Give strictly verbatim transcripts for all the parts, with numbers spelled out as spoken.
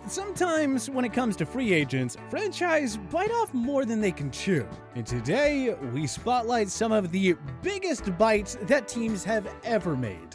Sometimes, when it comes to free agents, franchise bite off more than they can chew. And today, we spotlight some of the biggest bites that teams have ever made.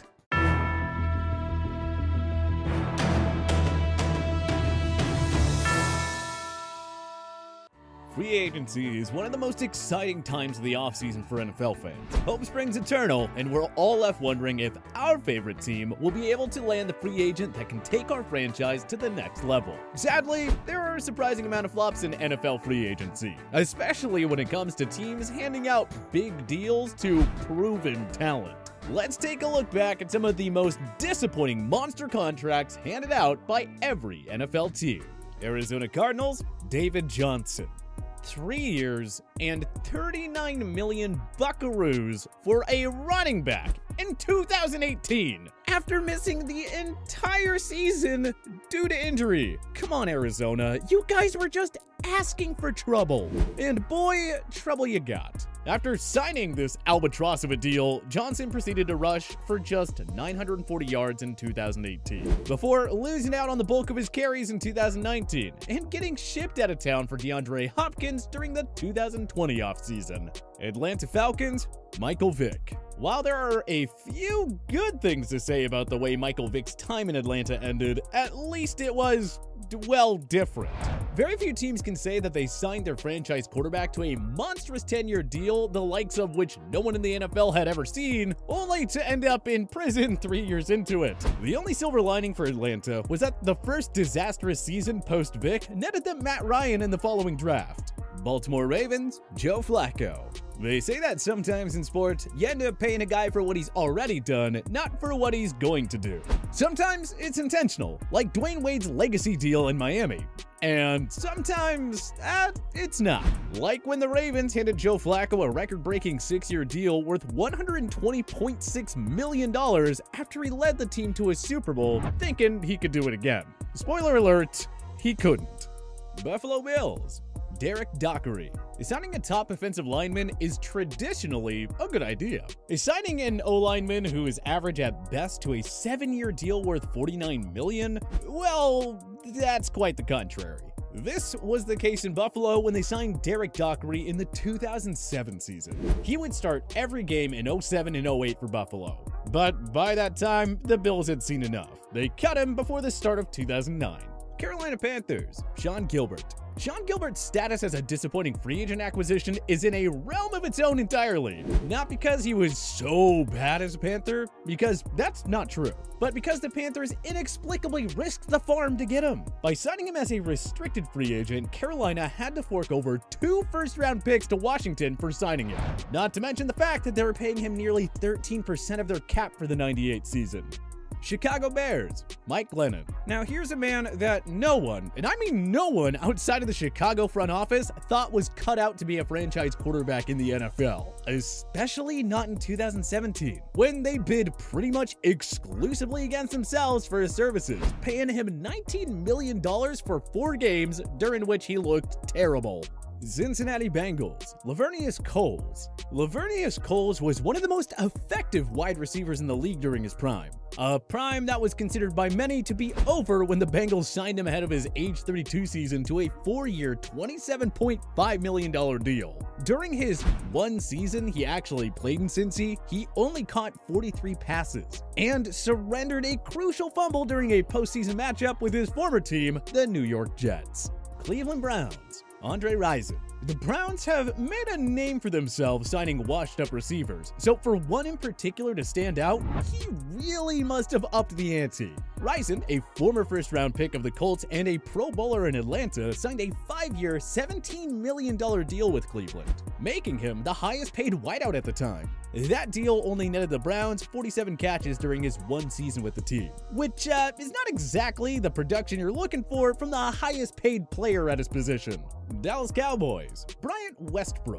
Free agency is one of the most exciting times of the offseason for N F L fans. Hope springs eternal, and we're all left wondering if our favorite team will be able to land the free agent that can take our franchise to the next level. Sadly, there are a surprising amount of flops in N F L free agency, especially when it comes to teams handing out big deals to proven talent. Let's take a look back at some of the most disappointing monster contracts handed out by every N F L team. Arizona Cardinals, David Johnson. Three years and thirty-nine million buckaroos for a running back in two thousand eighteen after missing the entire season due to injury. Come on, Arizona, you guys were just asking for trouble. And boy, trouble you got. After signing this albatross of a deal, Johnson proceeded to rush for just nine hundred forty yards in two thousand eighteen, before losing out on the bulk of his carries in two thousand nineteen and getting shipped out of town for DeAndre Hopkins during the two thousand twenty offseason. Atlanta Falcons, Michael Vick. While there are a few good things to say about the way Michael Vick's time in Atlanta ended, at least it was, well, different. Very few teams can say that they signed their franchise quarterback to a monstrous ten-year deal, the likes of which no one in the N F L had ever seen, only to end up in prison three years into it. The only silver lining for Atlanta was that the first disastrous season post-Vick netted them Matt Ryan in the following draft. Baltimore Ravens, Joe Flacco. They say that sometimes in sports, you end up paying a guy for what he's already done, not for what he's going to do. Sometimes it's intentional, like Dwayne Wade's legacy deal in Miami. And sometimes, uh, it's not. Like when the Ravens handed Joe Flacco a record-breaking six-year deal worth one hundred twenty point six million dollars after he led the team to a Super Bowl, thinking he could do it again. Spoiler alert, he couldn't. Buffalo Bills, Derek Dockery. Signing a top offensive lineman is traditionally a good idea. Signing an O-lineman who is average at best to a seven-year deal worth forty-nine million dollars, well, that's quite the contrary. This was the case in Buffalo when they signed Derek Dockery in the two thousand seven season. He would start every game in oh seven and oh eight for Buffalo. But by that time, the Bills had seen enough. They cut him before the start of two thousand nine. Carolina Panthers, Sean Gilbert. Sean Gilbert's status as a disappointing free agent acquisition is in a realm of its own entirely. Not because he was so bad as a Panther, because that's not true, but because the Panthers inexplicably risked the farm to get him. By signing him as a restricted free agent, Carolina had to fork over two first-round picks to Washington for signing him. Not to mention the fact that they were paying him nearly thirteen percent of their cap for the ninety-eight season. Chicago Bears, Mike Glennon. Now here's a man that no one, and I mean no one outside of the Chicago front office, thought was cut out to be a franchise quarterback in the N F L, especially not in two thousand seventeen, when they bid pretty much exclusively against themselves for his services, paying him nineteen million dollars for four games during which he looked terrible. Cincinnati Bengals, Lavernius Coles. Lavernius Coles was one of the most effective wide receivers in the league during his prime. A prime that was considered by many to be over when the Bengals signed him ahead of his age thirty-two season to a four-year, twenty-seven point five million dollar deal. During his one season he actually played in Cincy, he only caught forty-three passes and surrendered a crucial fumble during a postseason matchup with his former team, the New York Jets. Cleveland Browns, Andre Rison. The Browns have made a name for themselves signing washed-up receivers, so for one in particular to stand out, he really must have upped the ante. Rison, a former first-round pick of the Colts and a Pro Bowler in Atlanta, signed a five-year, seventeen million dollar deal with Cleveland, making him the highest-paid wideout at the time. That deal only netted the Browns forty-seven catches during his one season with the team, which uh, is not exactly the production you're looking for from the highest-paid player at his position. Dallas Cowboys, Bryant Westbrook.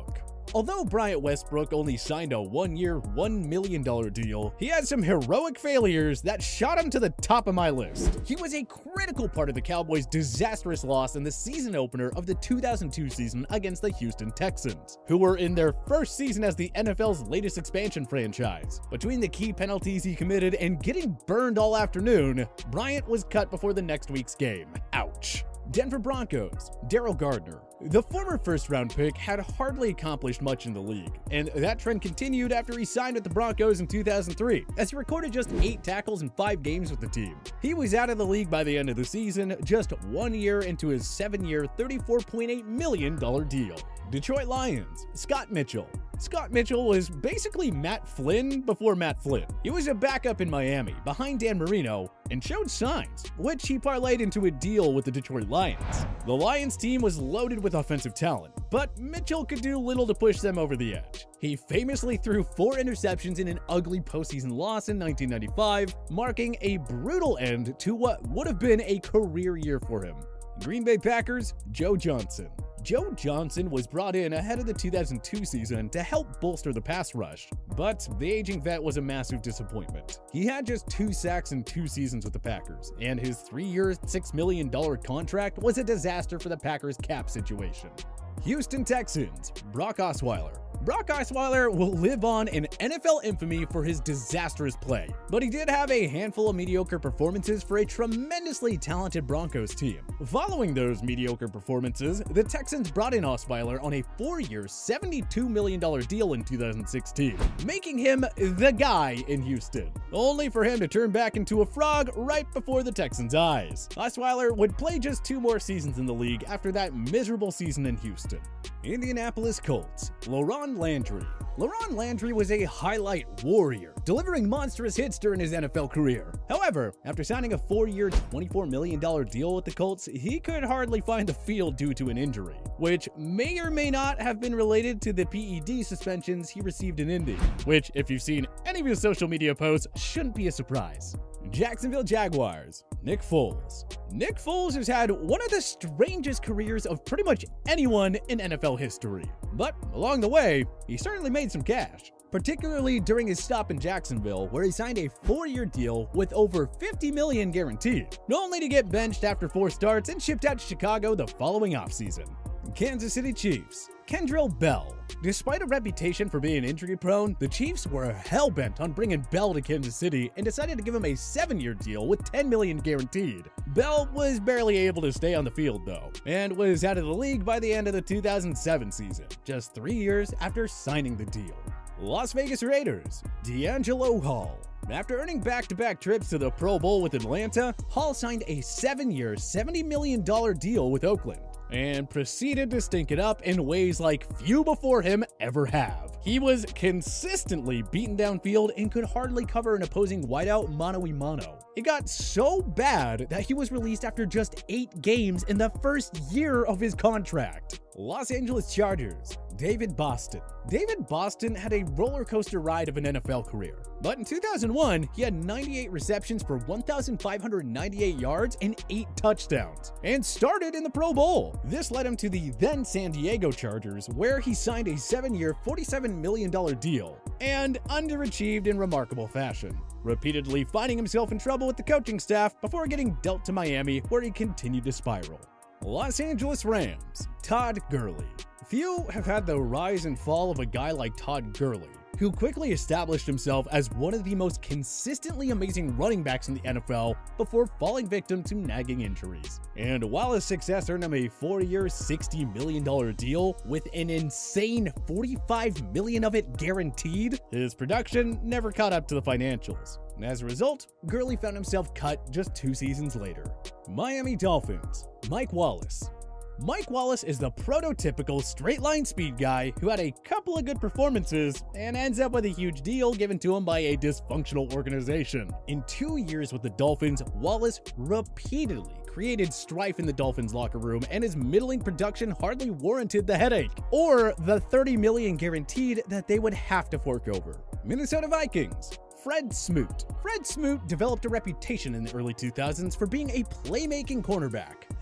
Although Bryant Westbrook only signed a one-year, one million dollar deal, he had some heroic failures that shot him to the top of my list. He was a critical part of the Cowboys' disastrous loss in the season opener of the two thousand two season against the Houston Texans, who were in their first season as the N F L's latest expansion franchise. Between the key penalties he committed and getting burned all afternoon, Bryant was cut before the next week's game. Ouch. Denver Broncos, Daryl Gardner. The former first-round pick had hardly accomplished much in the league, and that trend continued after he signed with the Broncos in two thousand three, as he recorded just eight tackles in five games with the team. He was out of the league by the end of the season, just one year into his seven-year, thirty-four point eight million dollar deal. Detroit Lions, Scott Mitchell. Scott Mitchell was basically Matt Flynn before Matt Flynn. He was a backup in Miami, behind Dan Marino, and showed signs, which he parlayed into a deal with the Detroit Lions. The Lions team was loaded with offensive talent, but Mitchell could do little to push them over the edge. He famously threw four interceptions in an ugly postseason loss in nineteen ninety-five, marking a brutal end to what would have been a career year for him. Green Bay Packers, Joe Johnson. Joe Johnson was brought in ahead of the two thousand two season to help bolster the pass rush, but the aging vet was a massive disappointment. He had just two sacks in two seasons with the Packers, and his three-year, six million dollar contract was a disaster for the Packers' cap situation. Houston Texans, Brock Osweiler. Brock Osweiler will live on in N F L infamy for his disastrous play, but he did have a handful of mediocre performances for a tremendously talented Broncos team. Following those mediocre performances, the Texans brought in Osweiler on a four-year, seventy-two million dollar deal in two thousand sixteen, making him the guy in Houston, only for him to turn back into a frog right before the Texans' eyes. Osweiler would play just two more seasons in the league after that miserable season in Houston. Indianapolis Colts, LaRon Landry. LaRon Landry was a highlight warrior, delivering monstrous hits during his N F L career. However, after signing a four-year, twenty-four million dollar deal with the Colts, he could hardly find the field due to an injury, which may or may not have been related to the P E D suspensions he received in Indy, which, if you've seen any of his social media posts, shouldn't be a surprise. Jacksonville Jaguars, Nick Foles. Nick Foles has had one of the strangest careers of pretty much anyone in N F L history, but along the way, he certainly made some cash, particularly during his stop in Jacksonville, where he signed a four-year deal with over fifty million dollars guaranteed, only to get benched after four starts and shipped out to Chicago the following offseason. Kansas City Chiefs, Kendrell Bell. Despite a reputation for being injury-prone, the Chiefs were hell-bent on bringing Bell to Kansas City and decided to give him a seven-year deal with ten million dollars guaranteed. Bell was barely able to stay on the field, though, and was out of the league by the end of the two thousand seven season, just three years after signing the deal. Las Vegas Raiders, D'Angelo Hall. After earning back-to-back trips to the Pro Bowl with Atlanta, Hall signed a seven-year, seventy million dollar deal with Oakland, and proceeded to stink it up in ways like few before him ever have. He was consistently beaten downfield and could hardly cover an opposing wideout mano-a-mano. It got so bad that he was released after just eight games in the first year of his contract. Los Angeles Chargers, David Boston. David Boston had a roller coaster ride of an N F L career, but in two thousand one, he had ninety-eight receptions for one thousand five hundred ninety-eight yards and eight touchdowns, and started in the Pro Bowl. This led him to the then San Diego Chargers, where he signed a seven-year, forty-seven million dollar deal, and underachieved in remarkable fashion, repeatedly finding himself in trouble with the coaching staff before getting dealt to Miami, where he continued to spiral. Los Angeles Rams, Todd Gurley. Few have had the rise and fall of a guy like Todd Gurley, who quickly established himself as one of the most consistently amazing running backs in the N F L before falling victim to nagging injuries. And while his success earned him a four-year, sixty million dollar deal with an insane forty-five million dollars of it guaranteed, his production never caught up to the financials. And as a result, Gurley found himself cut just two seasons later. Miami Dolphins, Mike Wallace. Mike Wallace is the prototypical straight-line speed guy who had a couple of good performances and ends up with a huge deal given to him by a dysfunctional organization. In two years with the Dolphins, Wallace repeatedly created strife in the Dolphins locker room, and his middling production hardly warranted the headache or the thirty million dollars guaranteed that they would have to fork over. Minnesota Vikings, Fred Smoot. Fred Smoot developed a reputation in the early two thousands for being a playmaking cornerback.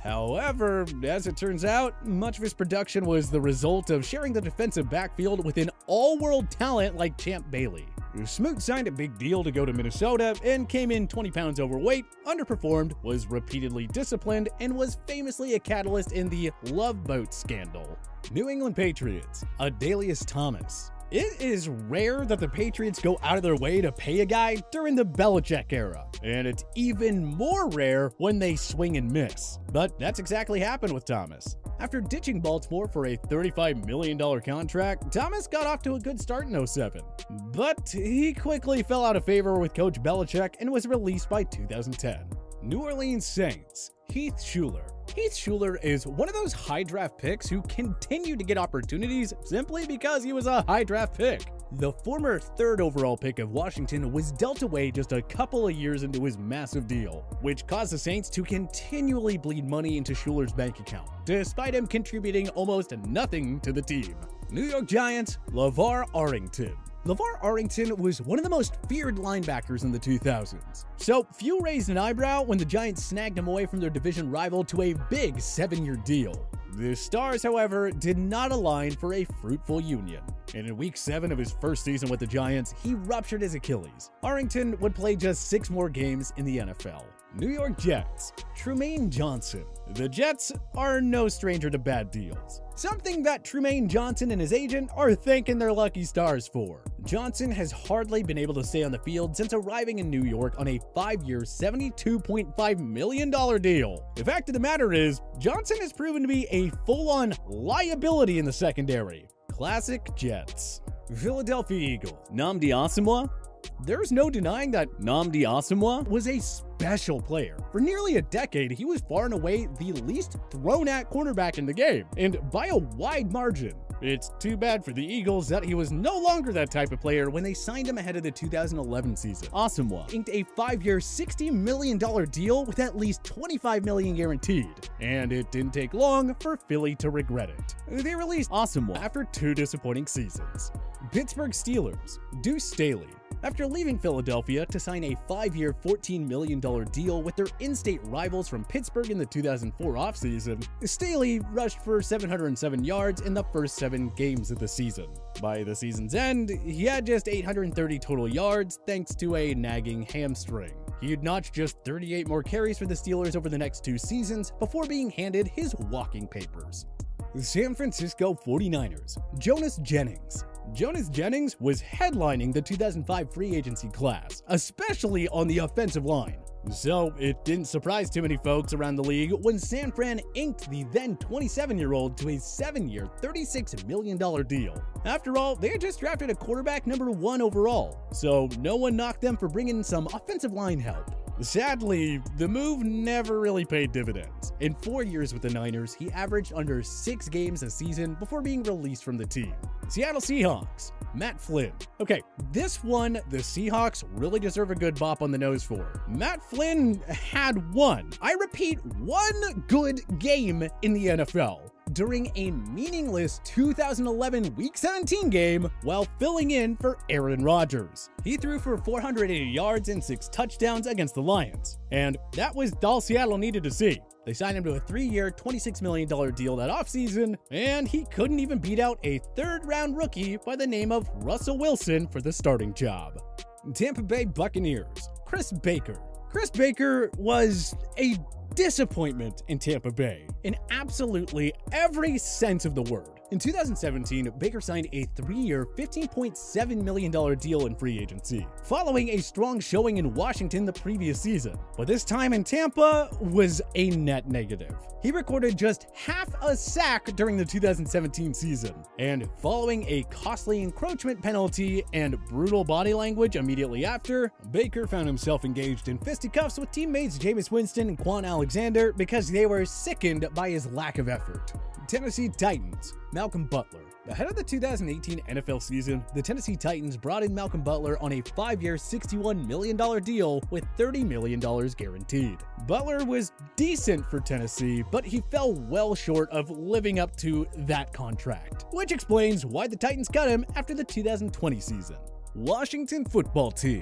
However, as it turns out, much of his production was the result of sharing the defensive backfield with an all-world talent like Champ Bailey. Smoot signed a big deal to go to Minnesota and came in twenty pounds overweight, underperformed, was repeatedly disciplined, and was famously a catalyst in the Love Boat scandal. New England Patriots, Adalius Thomas. It is rare that the Patriots go out of their way to pay a guy during the Belichick era, and it's even more rare when they swing and miss. But that's exactly happened with Thomas. After ditching Baltimore for a thirty-five million dollar contract, Thomas got off to a good start in oh seven. But he quickly fell out of favor with Coach Belichick and was released by two thousand ten. New Orleans Saints, Heath Shuler. Heath Shuler is one of those high draft picks who continue to get opportunities simply because he was a high draft pick. The former third overall pick of Washington was dealt away just a couple of years into his massive deal, which caused the Saints to continually bleed money into Shuler's bank account, despite him contributing almost nothing to the team. New York Giants, LeVar Arrington. LeVar Arrington was one of the most feared linebackers in the two thousands. So few raised an eyebrow when the Giants snagged him away from their division rival to a big seven-year deal. The stars, however, did not align for a fruitful union, and in week seven of his first season with the Giants, he ruptured his Achilles. Arrington would play just six more games in the N F L. New York Jets, Trumaine Johnson. The Jets are no stranger to bad deals, something that Trumaine Johnson and his agent are thanking their lucky stars for. Johnson has hardly been able to stay on the field since arriving in New York on a five-year, seventy-two point five million dollar deal. The fact of the matter is, Johnson has proven to be a full-on liability in the secondary. Classic Jets. Philadelphia Eagles, Nnamdi Asomugha. There's no denying that Nnamdi Asomugha was a special player. For nearly a decade, he was far and away the least thrown-at cornerback in the game, and by a wide margin. It's too bad for the Eagles that he was no longer that type of player when they signed him ahead of the two thousand eleven season. Asomugha inked a five-year, sixty million dollar deal with at least twenty-five million dollars guaranteed, and it didn't take long for Philly to regret it. They released Asomugha after two disappointing seasons. Pittsburgh Steelers, Deuce Staley. After leaving Philadelphia to sign a five-year, fourteen million dollar deal with their in-state rivals from Pittsburgh in the two thousand four offseason, Staley rushed for seven hundred seven yards in the first seven games of the season. By the season's end, he had just eight hundred thirty total yards thanks to a nagging hamstring. He'd notched just thirty-eight more carries for the Steelers over the next two seasons before being handed his walking papers. San Francisco forty-niners, Jonas Jennings. Jonas Jennings was headlining the two thousand five free agency class, especially on the offensive line. So it didn't surprise too many folks around the league when San Fran inked the then twenty-seven-year-old to a seven-year, thirty-six million dollar deal. After all, they had just drafted a quarterback number one overall, so no one knocked them for bringing some offensive line help. Sadly, the move never really paid dividends. In four years with the Niners, he averaged under six games a season before being released from the team. Seattle Seahawks, Matt Flynn. Okay, this one, the Seahawks really deserve a good bop on the nose for. Matt Flynn had one, I repeat, one good game in the N F L during a meaningless two thousand eleven Week seventeen game while filling in for Aaron Rodgers. He threw for four hundred eighty yards and six touchdowns against the Lions, and that was all Seattle needed to see. They signed him to a three-year, twenty-six million dollar deal that offseason, and he couldn't even beat out a third-round rookie by the name of Russell Wilson for the starting job. Tampa Bay Buccaneers, Chris Baker. Chris Baker was a disappointment in Tampa Bay in absolutely every sense of the word. In two thousand seventeen, Baker signed a three-year, fifteen point seven million dollar deal in free agency, following a strong showing in Washington the previous season. But this time in Tampa was a net negative. He recorded just half a sack during the two thousand seventeen season, and following a costly encroachment penalty and brutal body language immediately after, Baker found himself engaged in fisticuffs with teammates Jameis Winston and Quan Alexander because they were sickened by his lack of effort. Tennessee Titans, Malcolm Butler. Ahead of the two thousand eighteen N F L season, the Tennessee Titans brought in Malcolm Butler on a five-year, sixty-one million dollar deal with thirty million dollars guaranteed. Butler was decent for Tennessee, but he fell well short of living up to that contract, which explains why the Titans cut him after the two thousand twenty season. Washington Football Team,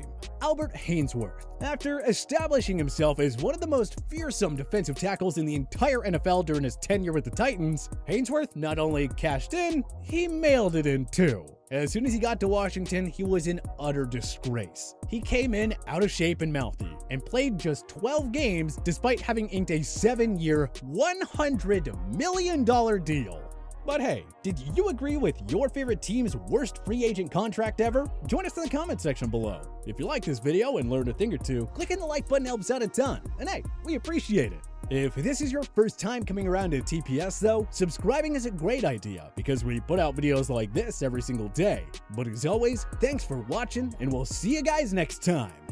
Albert Haynesworth. After establishing himself as one of the most fearsome defensive tackles in the entire N F L during his tenure with the Titans, Haynesworth not only cashed in, he mailed it in too. As soon as he got to Washington, he was in utter disgrace. He came in out of shape and mouthy, and played just twelve games despite having inked a seven-year, one hundred million dollar deal. But hey, did you agree with your favorite team's worst free agent contract ever? Join us in the comment section below. If you like this video and learned a thing or two, clicking the like button helps out a ton, and hey, we appreciate it. If this is your first time coming around to T P S though, subscribing is a great idea because we put out videos like this every single day. But as always, thanks for watching, and we'll see you guys next time.